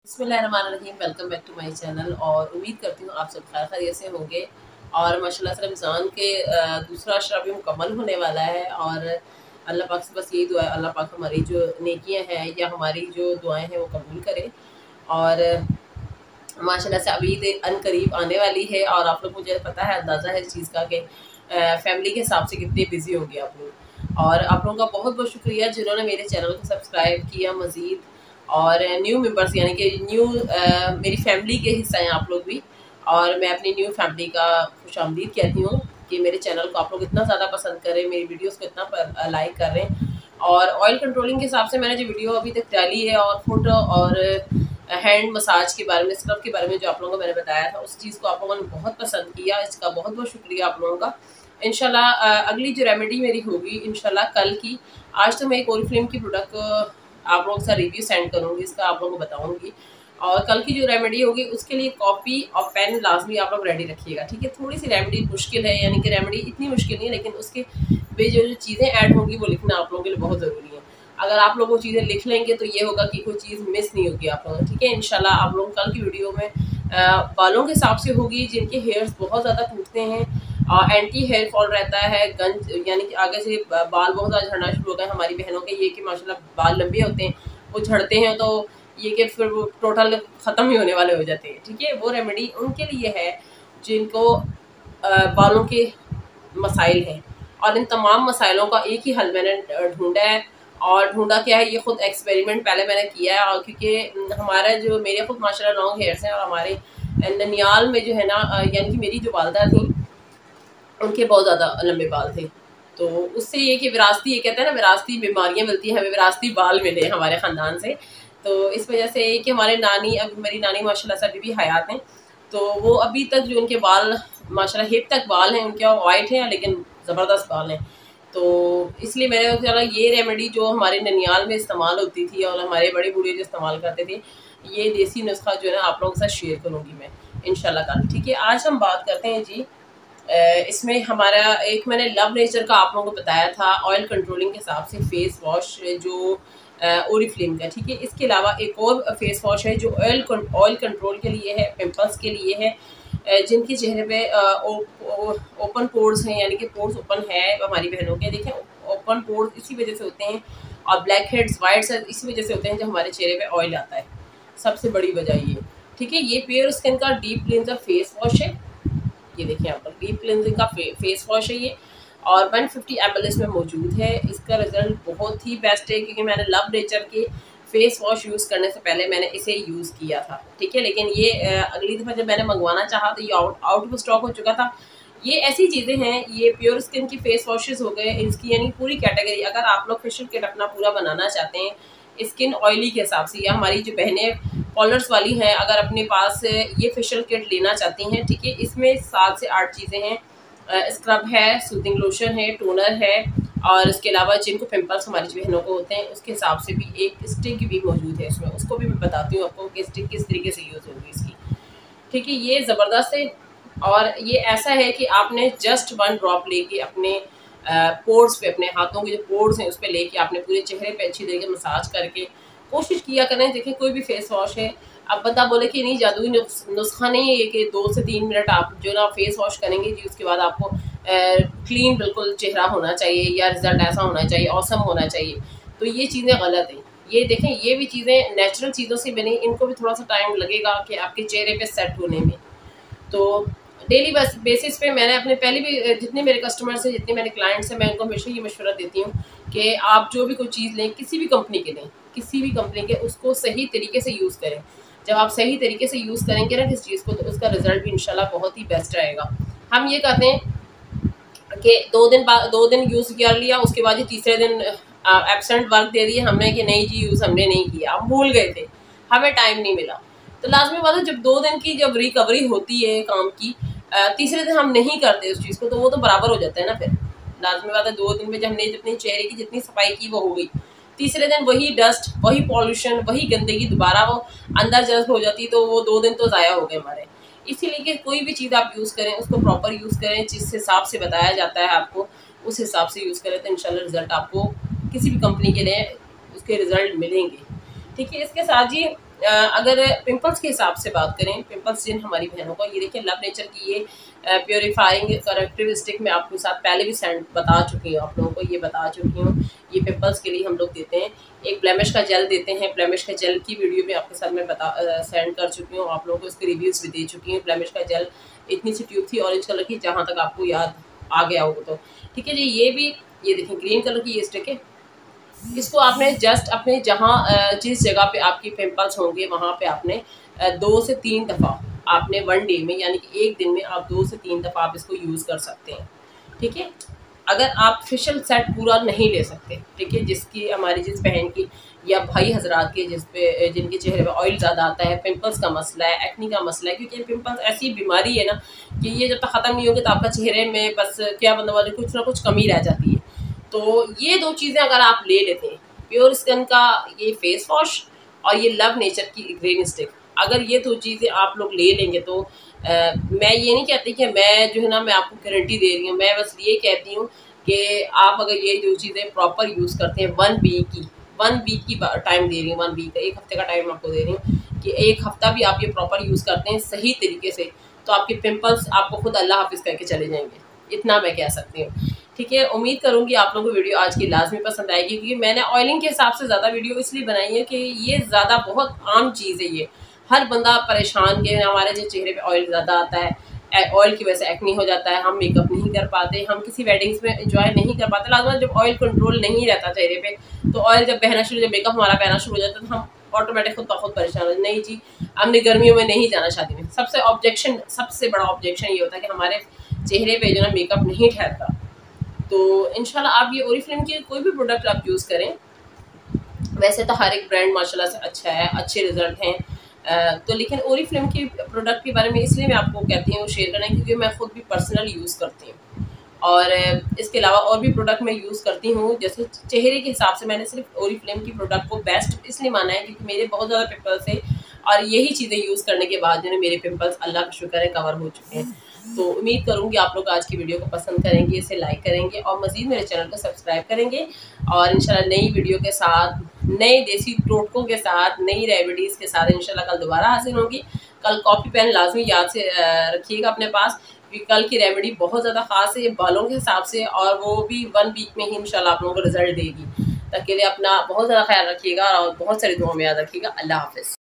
बिस्मिल्लाहिर्रहमानिर्रहीम। Welcome back to my channel और उम्मीद करती हूँ आप सब खैर खैरियत से होंगे। और माशाल्लाह से रमज़ान के दूसरा अशरा भी मुकम्मल होने वाला है और अल्लाह पाक से बस यही दुआ है, अल्लाह पाक हमारी जो नेकियां हैं या हमारी जो दुआएं हैं वो कबूल करे। और माशाल्लाह से अभी अन करीब आने वाली है और आप लोग, मुझे पता है, अंदाज़ा है इस चीज़ का कि फैमिली के हिसाब से कितने बिजी होंगे आप लोग। और आप लोगों का बहुत बहुत शुक्रिया जिन्होंने मेरे चैनल को सब्सक्राइब किया मज़ीद। और न्यू मेंबर्स यानी कि न्यू मेरी फैमिली के हिस्सा हैं आप लोग भी। और मैं अपनी न्यू फैमिली का खुशामदीद कहती हूँ कि मेरे चैनल को आप लोग इतना ज़्यादा पसंद करें, मेरी वीडियोस को इतना लाइक कर रहे हैं। और ऑयल कंट्रोलिंग के हिसाब से मैंने जो वीडियो अभी तक डाली है और फुट और हैंड मसाज के बारे में, स्क्रब के बारे में जो आप लोगों को मैंने बताया था, उस चीज़ को आप लोगों ने बहुत पसंद किया। इसका बहुत बहुत शुक्रिया आप लोगों का। इंशाल्लाह अगली जो रेमेडी मेरी होगी इंशाल्लाह कल की। आज तो मैं एक ओरिफ्लेम की प्रोडक्ट आप लोगों के साथ रिव्यू सेंड करूँगी, इसका आप लोगों को बताऊँगी। और कल की जो रेमेडी होगी उसके लिए कॉपी और पेन लाजमी आप लोग रेडी रखिएगा, ठीक है। थोड़ी सी रेमेडी मुश्किल है, यानी कि रेमेडी इतनी मुश्किल नहीं है, लेकिन उसके वे जो चीज़ें ऐड होंगी वो लिखना आप लोगों के लिए बहुत ज़रूरी है। अगर आप लोग वो चीज़ें लिख लेंगे तो ये होगा कि कोई चीज़ मिस नहीं होगी आप लोगों, ठीक है। इंशाल्लाह आप लोग कल की वीडियो में बालों के हिसाब से होगी, जिनके हेयर्स बहुत ज़्यादा टूटते हैं और एंटी हेयर फॉल रहता है, गंज यानी कि आगे से बाल बहुत ज़्यादा झड़ना शुरू हो गए हमारी बहनों के, ये कि माशाल्लाह बाल लंबे होते हैं, वो झड़ते हैं तो ये कि फिर वो टोटल ख़त्म ही होने वाले हो जाते हैं, ठीक है। वो रेमेडी उनके लिए है जिनको बालों के मसाइल हैं। और इन तमाम मसाइलों का एक ही हल मैंने ढूंढा है। और ढूंढा क्या है, ये खुद एक्सपेरिमेंट पहले मैंने किया है। और क्योंकि हमारा जो मेरे खुद माशाल्लाह लॉन्ग हेयर्स हैं और हमारे ननियाल में जो है ना, यानी कि मेरी जो वालदा थी उनके बहुत ज़्यादा लंबे बाल थे। तो उससे ये कि विरासती, ये कहते हैं ना, विरासती बीमारियां मिलती हैं, हमें विरासती बाल मिले हमारे ख़ानदान से। तो इस वजह से कि हमारे नानी, अब मेरी नानी माशाल्लाह से अभी भी हयात हैं, तो वो अभी तक जो उनके बाल माशाल्लाह हिप तक बाल हैं उनके, वाइट हैं लेकिन ज़बरदस्त बाल हैं। तो इसलिए मैंने चला ये रेमेडी जो हमारे ननियाल में इस्तेमाल होती थी और हमारे बड़े बूढ़े जो इस्तेमाल करते थे, ये देसी नुस्खा जो है ना आप लोगों के साथ शेयर करूँगी मैं इंशाल्लाह कल, ठीक है। आज हम बात करते हैं जी, इसमें हमारा एक मैंने लव नेचर का आप लोगों को बताया था ऑयल कंट्रोलिंग के हिसाब से फेस वॉश जो ओरिफ्लेम का, ठीक है। इसके अलावा एक और फेस वॉश है जो ऑयल कंट्रोल के लिए है, पिंपल्स के लिए है, जिनके चेहरे पे ओपन पोर्स हैं, यानी कि पोर्स ओपन है हमारी बहनों के। देखें, ओपन पोर्स इसी वजह से होते हैं और ब्लैक हेड्स, वाइट्स इसी वजह से होते हैं जब हमारे चेहरे पे ऑयल आता है, सबसे बड़ी वजह ये, ठीक है। ये प्योर स्किन का डीप क्लींजर फेस वॉश है। ये देखिए यहाँ पर डीप क्लिनजिंग का फेस वॉश है ये, और 150 ml इसमें मौजूद है। इसका रिजल्ट बहुत ही बेस्ट है क्योंकि मैंने लव नेचर के फेस वॉश यूज़ करने से पहले मैंने इसे यूज़ किया था, ठीक है। लेकिन ये अगली दफ़ा जब मैंने मंगवाना चाहा तो ये आउट ऑफ स्टॉक हो चुका था। ये ऐसी चीज़ें हैं, ये प्योर स्किन की फेस वॉशेज़ हो गए इसकी, यानी पूरी कैटेगरी। अगर आप लोग फेशियल किट अपना पूरा बनाना चाहते हैं स्किन ऑयली के हिसाब से, या हमारी जो बहनें कॉलर्स वाली हैं अगर अपने पास ये फेशियल किट लेना चाहती हैं, ठीक है। इसमें 7 से 8 चीज़ें हैं, स्क्रब है, सूदिंग लोशन है, टोनर है, और इसके अलावा जिनको पिंपल्स हमारी बहनों को होते हैं उसके हिसाब से भी एक स्टिक भी मौजूद है इसमें, उसको भी मैं बताती हूँ आपको कि स्टिक किस तरीके से यूज़ होगी इसकी, ठीक है। ये ज़बरदस्त है और ये ऐसा है कि आपने जस्ट 1 ड्रॉप लेके अपने पोर्स पे, अपने हाथों के जो पोर्स हैं उस पर लेके आपने पूरे चेहरे पे अच्छी तरीके मसाज करके कोशिश किया करें। देखिए, कोई भी फेस वॉश है, अब बंदा बोले कि नहीं जादुई नुस्खा नहीं है कि 2 से 3 मिनट आप जो ना फेस वॉश करेंगे जी, उसके बाद आपको क्लीन बिल्कुल चेहरा होना चाहिए या रिजल्ट ऐसा होना चाहिए, ऑसम होना चाहिए, तो ये चीज़ें गलत हैं। ये देखें, ये भी चीज़ें नेचुरल चीज़ों से बनी, इनको भी थोड़ा सा टाइम लगेगा कि आपके चेहरे पे सेट होने में। तो डेली बेसिस पे मैंने अपने पहले भी जितने मेरे कस्टमर्स हैं, जितने मेरे क्लाइंट्स हैं, मैं उनको हमेशा ये मशवरा देती हूँ कि आप जो भी कोई चीज़ लें, किसी भी कंपनी के लें, किसी भी कंपनी के, उसको सही तरीके से यूज़ करें। जब आप सही तरीके से यूज़ करेंगे ना किस चीज़ को, तो उसका रिजल्ट भी इंशाल्लाह बहुत ही बेस्ट रहेगा। हम ये कहते हैं कि 2 दिन यूज़ कर लिया, उसके बाद ही तीसरे दिन एब्सेंट वर्क दे दिया हमने कि नहीं जी यूज़ हमने नहीं किया, हम भूल गए थे, हमें टाइम नहीं मिला। तो लाजमी बात है, जब 2 दिन की जब रिकवरी होती है काम की, तीसरे दिन हम नहीं करते उस चीज़ को, तो वो तो बराबर हो जाता है ना। फिर लाजमी बात है, 2 दिन में जब हमने अपने चेहरे की जितनी सफाई की वो हो गई, तीसरे दिन वही डस्ट, वही पॉल्यूशन, वही गंदगी दोबारा वो अंदर जज्ब हो जाती, तो वो 2 दिन तो ज़ाया हो गए हमारे। इसीलिए कि कोई भी चीज़ आप यूज़ करें उसको प्रॉपर यूज़ करें, जिस हिसाब से बताया जाता है आपको उस हिसाब से यूज़ करें, तो इंशाल्लाह रिज़ल्ट आपको किसी भी कंपनी के लिए उसके रिज़ल्ट मिलेंगे, ठीक है। इसके साथ ही अगर पिंपल्स के हिसाब से बात करें, पिंपल्स जिन हमारी बहनों को, ये देखिए लव नेचर की ये प्योरीफाइंग करेक्टरिस्टिक मैं आपके साथ पहले भी सेंड बता चुकी हूँ, आप लोगों को ये बता चुकी हूँ। ये पिंपल्स के लिए हम लोग देते हैं। एक ब्लेमिश का जेल देते हैं। ब्लेमिश का जेल की वीडियो भी आपके साथ मैं सेंड कर चुकी हूँ, आप लोगों को इसके रिव्यूज़ भी दे चुकी हूँ। ब्लेमिश का जेल इतनी सी ट्यूब थी ऑरेंज कलर की, जहाँ तक आपको याद आ गया होगा तो ठीक है जी। ये भी ये देखिए ग्रीन कलर की ये स्टिक है। इसको आपने जस्ट अपने जहाँ जिस जगह पे आपकी पिंपल्स होंगे वहाँ पे आपने 2 से 3 दफ़ा आपने 1 डे में, यानी कि एक दिन में आप 2 से 3 दफ़ा आप इसको यूज़ कर सकते हैं, ठीक है। अगर आप फेशियल सेट पूरा नहीं ले सकते, ठीक है, जिसकी हमारी जिस बहन की या भाई हजरात के जिस पे जिनके चेहरे पे ऑयल ज़्यादा आता है, पिंपल्स का मसला है, एक्नी का मसला है, क्योंकि पिंपल्स ऐसी बीमारी है ना कि ये जब तक ख़त्म नहीं होगी तो आपका चेहरे में बस क्या बनने वाली कुछ ना कुछ कमी रह जाती है। तो ये 2 चीज़ें अगर आप ले लेते हैं, प्योर स्किन का ये फेस वॉश और ये लव नेचर की ग्रीन स्टिक, अगर ये 2 चीज़ें आप लोग ले लेंगे तो मैं ये नहीं कहती कि मैं जो है ना मैं आपको गारंटी दे रही हूँ, मैं बस ये कहती हूँ कि आप अगर ये 2 चीज़ें प्रॉपर यूज़ करते हैं 1 वीक की टाइम दे रही हूँ, 1 वीक 1 हफ्ते का टाइम आपको दे रही हूँ कि 1 हफ्ता भी आप ये प्रॉपर यूज़ करते हैं सही तरीके से, तो आपके पिंपल्स आपको खुद अल्लाह हाफ़िज़ करके चले जाएंगे, इतना मैं कह सकती हूँ, ठीक है। उम्मीद करूँगी आप लोगों को वीडियो आज की लाज़मी पसंद आएगी, क्योंकि मैंने ऑयलिंग के हिसाब से ज़्यादा वीडियो इसलिए बनाई है कि ये ज़्यादा बहुत आम चीज़ है। ये हर बंदा परेशान के हमारे जो चेहरे पे ऑयल ज़्यादा आता है, ऑयल की वजह से एक्नी हो जाता है, हम मेकअप नहीं कर पाते, हम किसी वेडिंग्स में एंजॉय नहीं कर पाते। लाजमी जब ऑयल कंट्रोल नहीं रहता चेहरे पे, तो ऑयल जब बहना शुरू, जब मेकअप हमारा बहना शुरू हो जाता है तो हम ऑटोमेटिक खुद ब खुद परेशान हो, नहीं जी हमने गर्मियों में नहीं जाना शादी में। सबसे बड़ा ऑब्जेक्शन ये होता है कि हमारे चेहरे पे जो ना मेकअप नहीं ठहरता। तो इंशाल्लाह आप ये ओरिफ्लेम की कोई भी प्रोडक्ट आप यूज़ करें, वैसे तो हर एक ब्रांड माशाल्लाह से अच्छा है, अच्छे रिजल्ट हैं, तो लेकिन ओरिफ्लेम की प्रोडक्ट के बारे में इसलिए मैं आपको कहती हूँ शेयर करना, क्योंकि मैं खुद भी पर्सनल यूज़ करती हूँ और इसके अलावा और भी प्रोडक्ट मैं यूज़ करती हूँ। जैसे चेहरे के हिसाब से मैंने सिर्फ ओरिफ्लेम की प्रोडक्ट को बेस्ट इसलिए माना है क्योंकि मेरे बहुत ज़्यादा पिंपल्स थे और यही चीज़ें यूज़ करने के बाद जो है मेरे पिंपल्स अल्लाह का शुक्र है कवर हो चुके हैं। तो उम्मीद करूँगी आप लोग आज की वीडियो को पसंद करेंगे, इसे लाइक करेंगे और मज़ीद मेरे चैनल को सब्सक्राइब करेंगे और इंशाल्लाह नई वीडियो के साथ, नए देसी टोटकों के साथ, नई रेमेडीज़ के साथ इंशाल्लाह कल दोबारा हाजिर होंगी। कल कॉपी पेन लाजमी याद से रखिएगा अपने पास, क्योंकि कल की रेमेडी बहुत ज़्यादा ख़ास है बालों के हिसाब से और वो भी 1 वीक में ही इंशाल्लाह आप लोगों को रिजल्ट देगी। तब के लिए अपना बहुत ज़्यादा ख्याल रखिएगा और बहुत सारी दुआ में याद रखिएगा। अल्लाह हाफ़िज़।